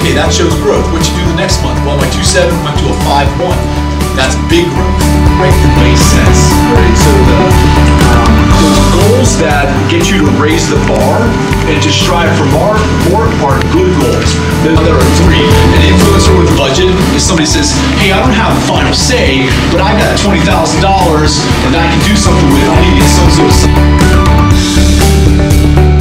Okay, that shows growth. What you do the next month? Well, my 2.7 went to a 5.1. That's big growth. Right, makes sense. Right, so those goals that get you to raise the bar and to strive for more are good goals. There are three. An influencer with a budget is somebody says, hey, I don't have the final say, but I got $20,000 and I can do something with it. I need to get so.